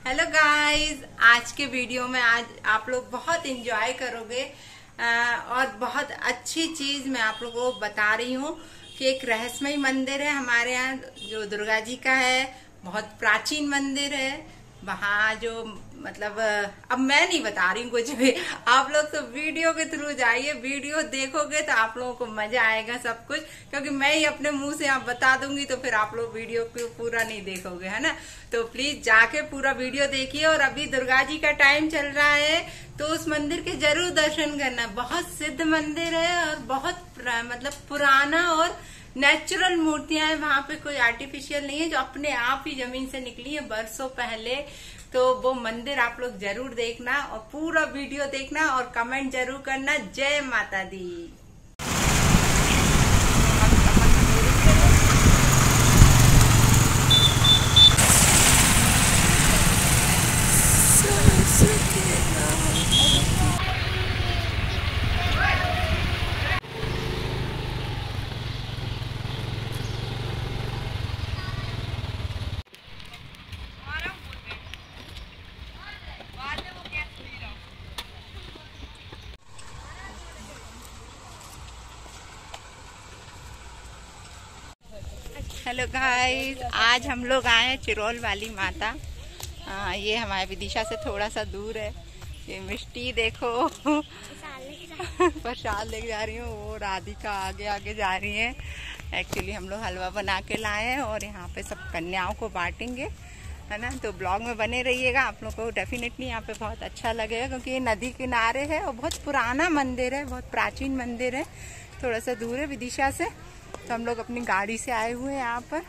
Hello guys, आज के video में आज आप लोग बहुत एंजॉय करोगे और बहुत अच्छी चीज मैं आप लोगों को बता रही हूँ कि एक रहस्यमय मंदिर है हमारे यहाँ जो दुर्गा जी का है। बहुत प्राचीन मंदिर है। वहाँ जो मतलब अब मैं नहीं बता रही हूँ कुछ भी, आप लोग तो वीडियो के थ्रू जाइए, वीडियो देखोगे तो आप लोगों को मजा आएगा सब कुछ, क्योंकि मैं ही अपने मुंह से आप बता दूंगी तो फिर आप लोग वीडियो को पूरा नहीं देखोगे, है ना। तो प्लीज जाके पूरा वीडियो देखिए। और अभी दुर्गा जी का टाइम चल रहा है तो उस मंदिर के जरूर दर्शन करना। बहुत सिद्ध मंदिर है और बहुत मतलब पुराना और नेचुरल मूर्तियां हैं वहां पे, कोई आर्टिफिशियल नहीं है, जो अपने आप ही जमीन से निकली है बरसों पहले। तो वो मंदिर आप लोग जरूर देखना और पूरा वीडियो देखना और कमेंट जरूर करना। जय माता दी। हेलो गाइस, आज हम लोग आए हैं चिरोल वाली माता। ये हमारे विदिशा से थोड़ा सा दूर है। ये मिष्टी देखो प्रसाद लेके जा रही हूँ, वो राधिका आगे आगे जा रही है। एक्चुअली हम लोग हलवा बना के लाए हैं और यहाँ पे सब कन्याओं को बांटेंगे, है ना। तो ब्लॉग में बने रहिएगा, आप लोग को डेफिनेटली यहाँ पे बहुत अच्छा लगेगा, क्योंकि ये नदी किनारे है और बहुत पुराना मंदिर है, बहुत प्राचीन मंदिर है। थोड़ा सा दूर है विदिशा से, तो हम लोग अपनी गाड़ी से आए हुए हैं यहाँ पर।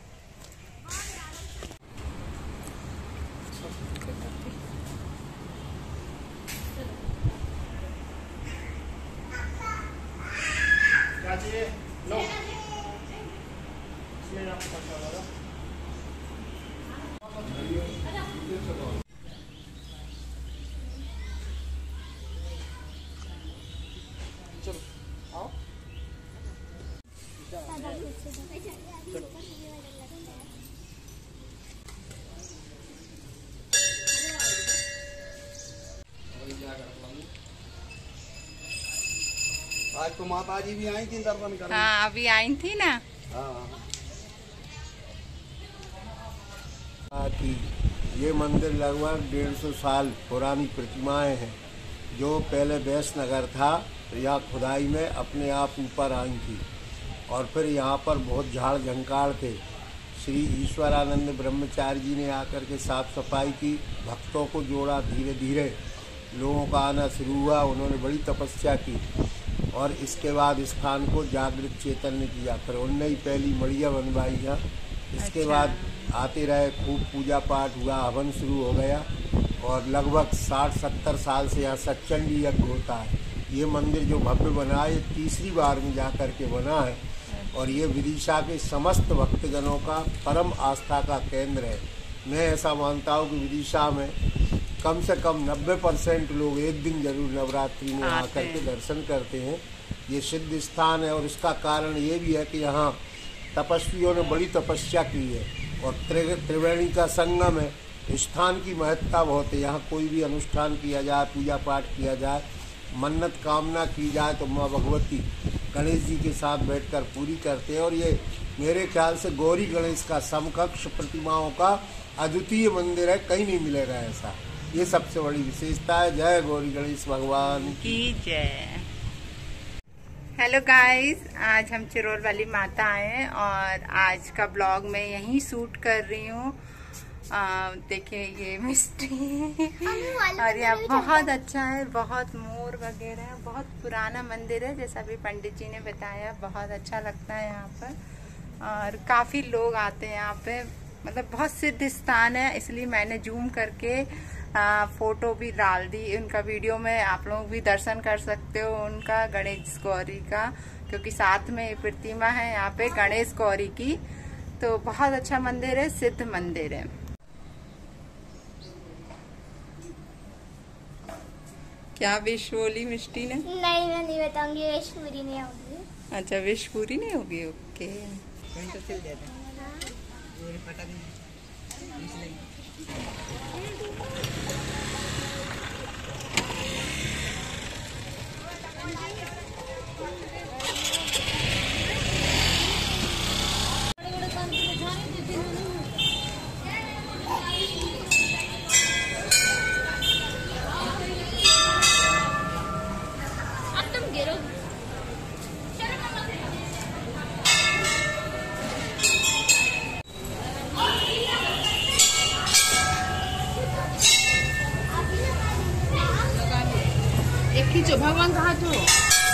आज तो माता जी भी आई थी दर्शन करने। हाँ, अभी आई थी ना। कि ये मंदिर लगभग 150 साल पुरानी प्रतिमाएं हैं, जो पहले वैश्य नगर था तो यहाँ खुदाई में अपने आप ऊपर आई थी और फिर यहाँ पर बहुत झाड़ झंकाड़ थे। श्री ईश्वरानंद ब्रह्मचारी जी ने आकर के साफ सफाई की, भक्तों को जोड़ा, धीरे धीरे लोगों का आना शुरू हुआ। उन्होंने बड़ी तपस्या की और इसके बाद स्थान को जागृत चैतन्य किया। फिर उनने ही पहली मड़िया बनवाई है। इसके बाद आते रहे, खूब पूजा पाठ हुआ, हवन शुरू हो गया और लगभग 60-70 साल से यहाँ सत्संगी यज्ञ होता है। ये मंदिर जो भव्य बना है, ये तीसरी बार में जा कर के बना है और ये विदिशा के समस्त भक्तजनों का परम आस्था का केंद्र है। मैं ऐसा मानता हूँ कि विदिशा में कम से कम 90% लोग एक दिन जरूर नवरात्रि में आकर के दर्शन करते हैं। ये सिद्ध स्थान है और इसका कारण ये भी है कि यहाँ तपस्वियों ने बड़ी तपस्या की है और त्रिवेणी का संगम है। स्थान की महत्ता बहुत है। यहाँ कोई भी अनुष्ठान किया जाए, पूजा पाठ किया जाए, मन्नत कामना की जाए तो माँ भगवती गणेश जी के साथ बैठकर पूरी करते हैं। और ये मेरे ख्याल से गौरी गणेश का समकक्ष प्रतिमाओं का अद्वितीय मंदिर है, कहीं नहीं मिलेगा ऐसा। ये सबसे बड़ी विशेषता है। जय गौरी गणेश भगवान की जय। हेलो गाइस, आज हम चिरोल वाली माता आए हैं और आज का ब्लॉग मैं यहीं शूट कर रही हूँ। देखिए ये मिस्ट्री और यहाँ बहुत अच्छा है, बहुत मोर वगैरह है, बहुत पुराना मंदिर है जैसा भी पंडित जी ने बताया। बहुत अच्छा लगता है यहाँ पर और काफी लोग आते हैं यहाँ पे। मतलब बहुत सिद्ध स्थान है, इसलिए मैंने जूम करके फोटो भी डाल दी उनका। वीडियो में आप लोग भी दर्शन कर सकते हो उनका, गणेश गौरी का, क्योंकि साथ में प्रतिमा है यहाँ पे गणेश गौरी की। तो बहुत अच्छा मंदिर है, सिद्ध मंदिर है। क्या विश बोली मिष्टी ने? नहीं, मैं नहीं बताऊंगी, विश पूरी नहीं होगी। अच्छा, विश पूरी नहीं होगी, ओके। तो खींचो, भगवान का हाथ हो।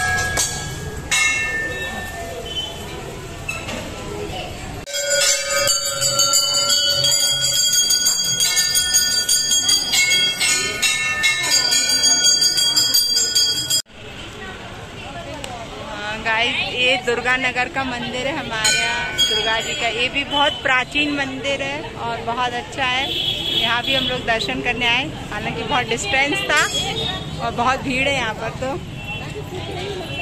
गाइस, ये दुर्गा नगर का मंदिर है हमारे यहाँ, दुर्गा जी का। ये भी बहुत प्राचीन मंदिर है और बहुत अच्छा है। यहाँ भी हम लोग दर्शन करने आए, हालांकि बहुत डिस्टेंस था और बहुत भीड़ है यहाँ पर। तो